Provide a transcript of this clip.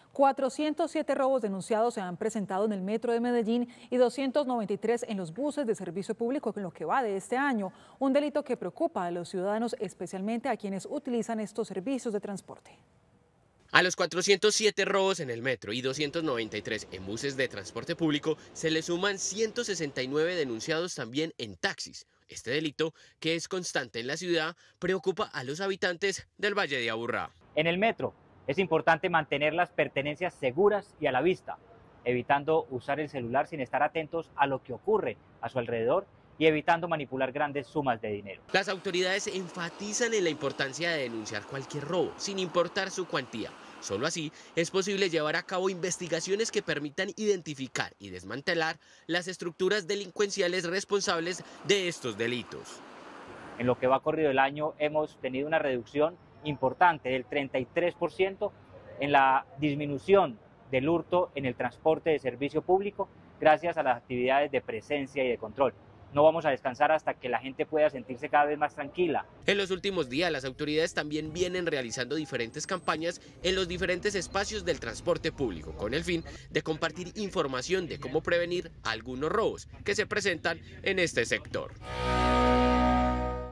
407 robos denunciados se han presentado en el metro de Medellín y 293 en los buses de servicio público en lo que va de este año, un delito que preocupa a los ciudadanos, especialmente a quienes utilizan estos servicios de transporte. A los 407 robos en el metro y 293 en buses de transporte público se le suman 169 denunciados también en taxis. Este delito, que es constante en la ciudad, preocupa a los habitantes del Valle de Aburrá. En el metro es importante mantener las pertenencias seguras y a la vista, evitando usar el celular sin estar atentos a lo que ocurre a su alrededor y evitando manipular grandes sumas de dinero. Las autoridades enfatizan en la importancia de denunciar cualquier robo, sin importar su cuantía. Solo así es posible llevar a cabo investigaciones que permitan identificar y desmantelar las estructuras delincuenciales responsables de estos delitos. En lo que va corrido el año hemos tenido una reducción importante del 33% en la disminución del hurto en el transporte de servicio público gracias a las actividades de presencia y de control. No vamos a descansar hasta que la gente pueda sentirse cada vez más tranquila. En los últimos días, las autoridades también vienen realizando diferentes campañas en los diferentes espacios del transporte público, con el fin de compartir información de cómo prevenir algunos robos que se presentan en este sector.